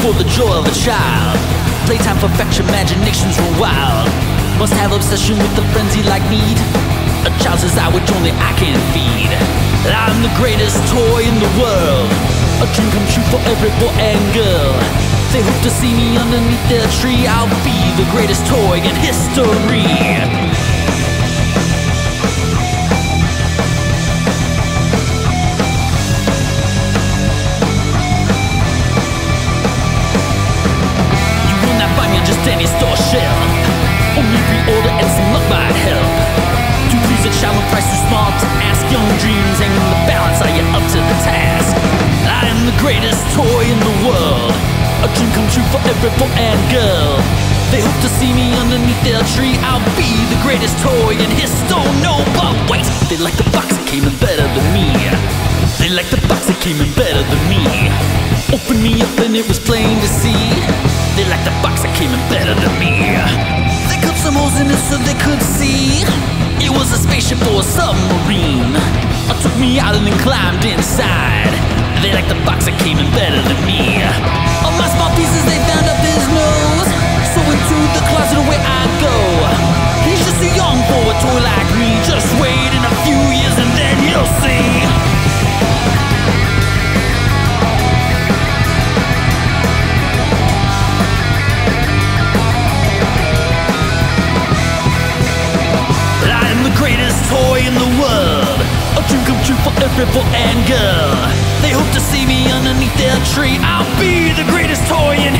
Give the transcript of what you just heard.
for the joy of a child. Playtime for fetch, imaginations run wild. Must have obsession with the frenzy like need. A child's desire which only I can feed. I'm the greatest toy in the world. A dream come true for every boy and girl. They hope to see me underneath their tree. I'll be the greatest toy in history. Any store shelf. Only pre-order and some luck might help. To please a child, no price too small to ask. Young dreams hang in the balance, are you up to the task? I am the greatest toy in the world. A dream come true for every boy and girl. They hope to see me underneath their tree. I'll be the greatest toy in history. No, but wait, they like the box that came in better than me. They like the box that came in better than me. Opened me up and it was plain to see. They like the box that came in better than me. They cut some holes in it so they could see. It was a spaceship or a submarine. I took me out and then climbed inside. They like the box that came in better than me. All my small pieces they found up his nose. So into the closet away I go. He's just too young for a toy like me. Just wait in a few years and then you'll see. Greatest toy in the world. A dream come true for every boy and girl. They hope to see me underneath their tree. I'll be the greatest toy in